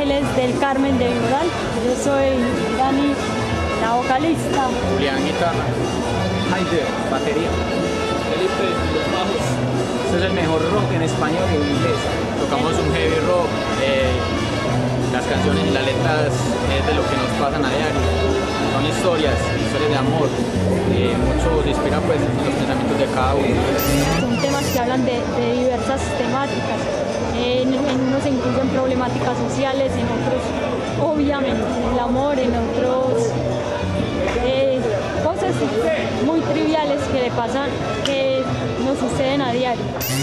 Ángeles del Carmen de Viboral. Yo soy Dani, la vocalista. Julián, guitarra. Haider, batería. Felipe, los bajos. Este es el mejor rock en español y en inglés. Tocamos un heavy rock. Las canciones y las letras es de lo que nos pasan a diario. Son historias de amor. Mucho se inspira pues en los pensamientos de cada uno. Son temas que hablan de diversas temáticas. En unos se incluyen problemáticas sociales, en otros obviamente el amor, en otros cosas muy triviales que le pasan, que nos suceden a diario.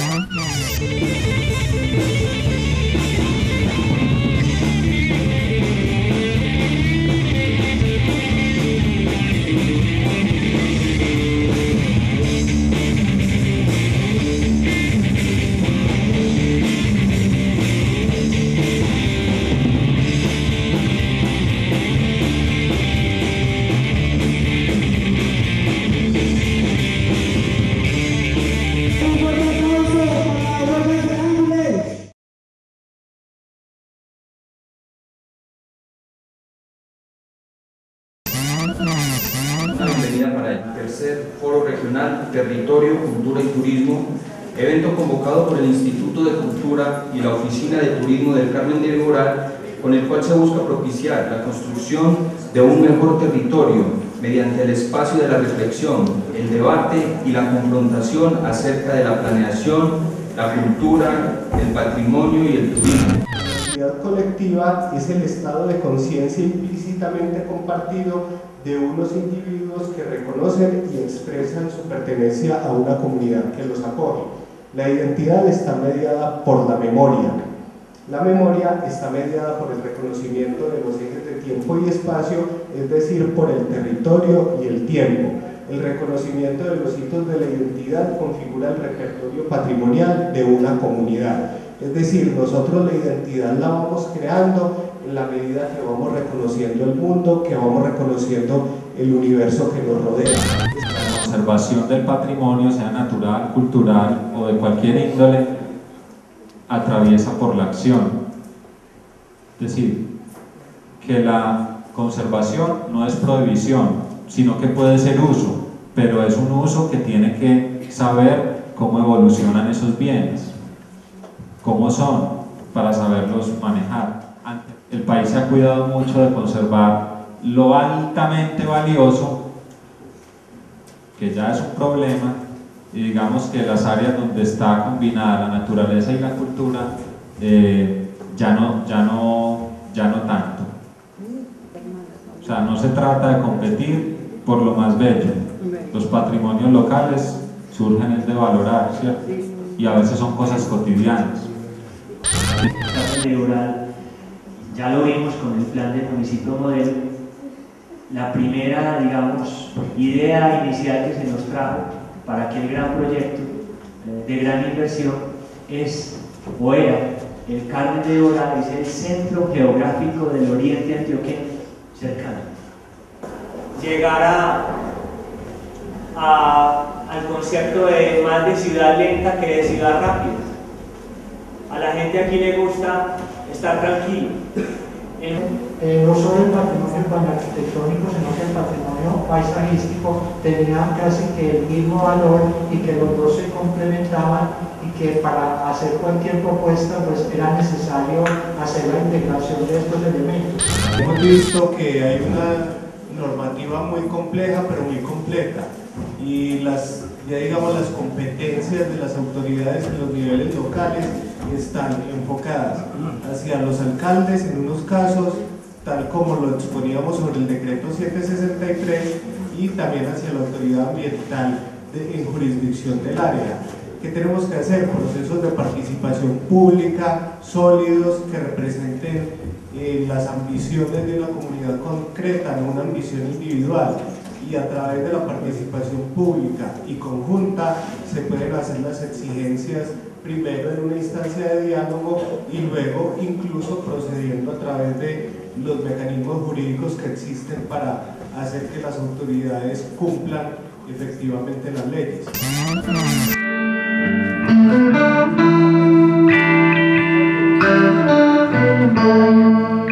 Una bienvenida para el tercer Foro Regional Territorio, Cultura y Turismo, evento convocado por el Instituto de Cultura y la Oficina de Turismo del Carmen de Viboral, con el cual se busca propiciar la construcción de un mejor territorio mediante el espacio de la reflexión, el debate y la confrontación acerca de la planeación, la cultura, el patrimonio y el turismo. La identidad colectiva es el estado de conciencia implícitamente compartido de unos individuos que reconocen y expresan su pertenencia a una comunidad que los acoge. La identidad está mediada por la memoria. La memoria está mediada por el reconocimiento de los ejes de tiempo y espacio, es decir, por el territorio y el tiempo. El reconocimiento de los hitos de la identidad configura el repertorio patrimonial de una comunidad. Es decir, nosotros la identidad la vamos creando en la medida que vamos reconociendo el mundo, que vamos reconociendo el universo que nos rodea. La conservación del patrimonio, sea natural, cultural o de cualquier índole, atraviesa por la acción. Es decir, que la conservación no es prohibición, sino que puede ser uso, pero es un uso que tiene que saber cómo evolucionan esos bienes, cómo son, para saberlos manejar. El país se ha cuidado mucho de conservar lo altamente valioso, que ya es un problema, y digamos que las áreas donde está combinada la naturaleza y la cultura ya no tanto. O sea, no se trata de competir por lo más bello. Los patrimonios locales surgen de valorar, ¿cierto? Y a veces son cosas cotidianas. Ya lo vimos con el plan del municipio modelo. La primera, digamos, idea inicial que se nos trajo para aquel gran proyecto de gran inversión es, o era, el Carmen de Viboral es el centro geográfico del oriente antioqueño cercano. Llegar al concepto de más de ciudad lenta que de ciudad rápida. A la gente aquí le gusta estar tranquilo. No solo el patrimonio arquitectónico, sino que el patrimonio paisajístico tenía casi que el mismo valor y que los dos se complementaban y que para hacer cualquier propuesta pues era necesario hacer la integración de estos elementos. Hemos visto que hay una normativa muy compleja pero muy completa y las competencias de las autoridades en los niveles locales están enfocadas hacia los alcaldes en unos casos, tal como lo exponíamos sobre el decreto 763, y también hacia la autoridad ambiental en jurisdicción del área. ¿Qué tenemos que hacer? Procesos de participación pública sólidos que representen las ambiciones de una comunidad concreta, no una ambición individual. Y a través de la participación pública y conjunta se pueden hacer las exigencias primero en una instancia de diálogo y luego incluso procediendo a través de los mecanismos jurídicos que existen para hacer que las autoridades cumplan efectivamente las leyes.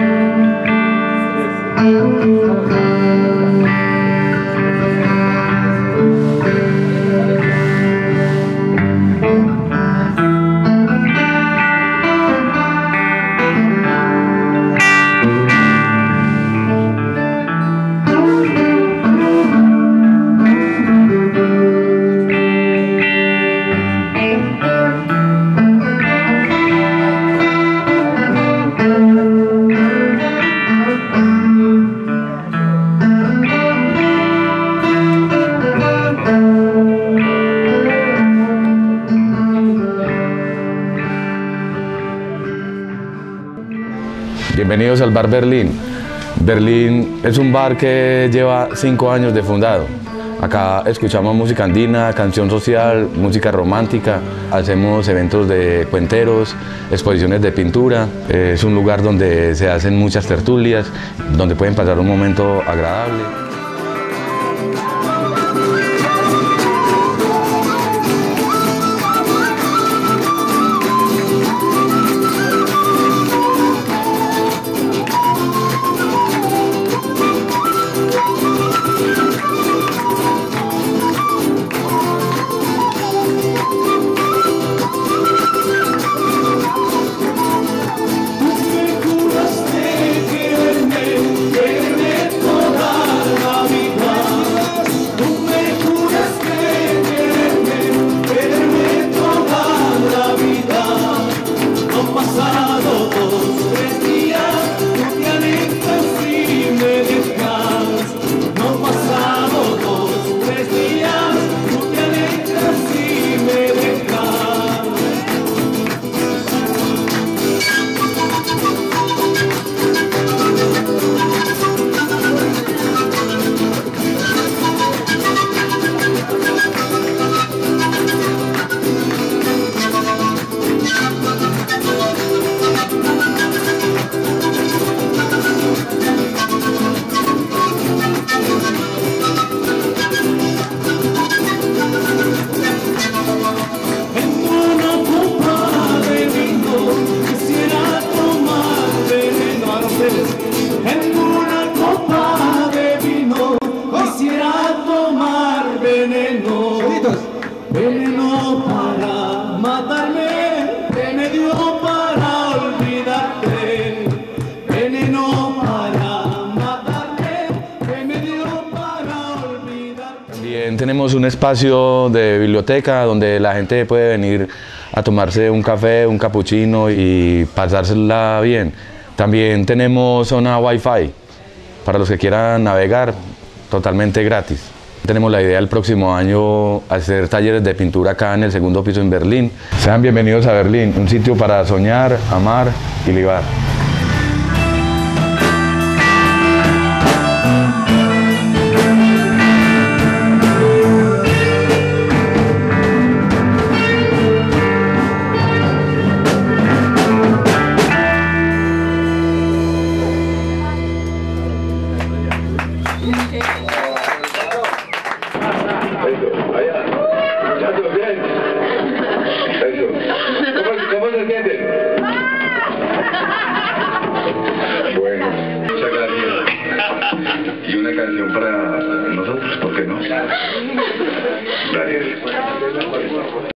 Bienvenidos al Bar Berlín. Berlín es un bar que lleva 5 años de fundado. Acá escuchamos música andina, canción social, música romántica, hacemos eventos de cuenteros, exposiciones de pintura. Es un lugar donde se hacen muchas tertulias, donde pueden pasar un momento agradable. En una copa de vino quisiera tomar veneno, veneno para matarme, remedio para olvidarte, veneno para matarme, remedio para olvidarte. También tenemos un espacio de biblioteca donde la gente puede venir a tomarse un café, un capuchino y pasársela bien. También tenemos zona Wi-Fi para los que quieran navegar, totalmente gratis. Tenemos la idea el próximo año hacer talleres de pintura acá en el 2º piso en Berlín. Sean bienvenidos a Berlín, un sitio para soñar, amar y libar. ¿Cómo se sienten? Bueno, muchas gracias. Y una canción para nosotros, ¿por qué no? Gracias.